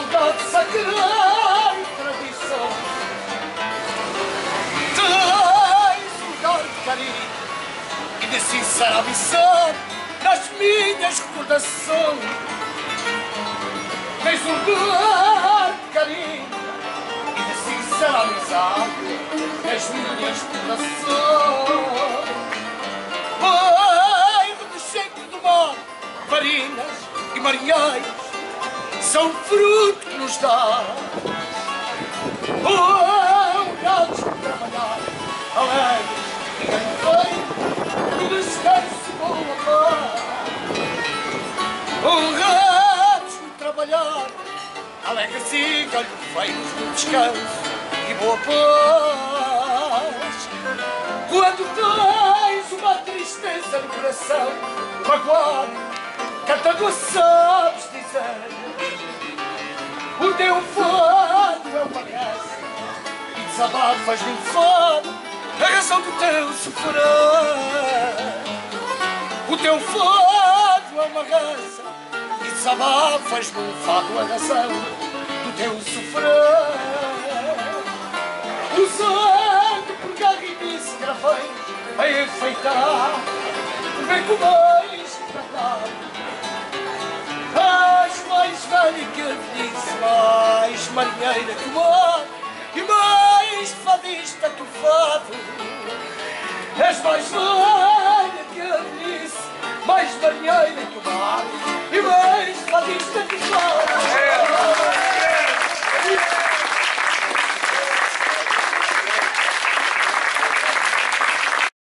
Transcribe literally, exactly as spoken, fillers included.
saudade sagrada e tradição. Tens um lugar de carinho e de sincera ambição nas minhas recordações. Tens um lugar de carinho e de sincera amizade nas minhas recordações. Bairro do centro do mar, marinas e marinheiros são fruto que nos dá. Oh, gatos de trabalhar, alegres, ninguém vem, no descanso vou amar. Oh, gatos de trabalhar, alegres e galhofeiros no descanso e boa paz. Quando tens uma tristeza no coração, magoado, cantando a sabes dizer. O teu fado é uma graça e desabafas num fado a razão do teu sofrer. O teu fado é uma graça e desabafas num fado a razão do teu sofrer. Usando por garridice gravei a enfeitar, ver como és tratado. És mais velha que a velhice, mais marinheira que o mar e mais fadista que o fado. És mais velha que a velhice, mais marinheira que o mar e mais fadista que o fado.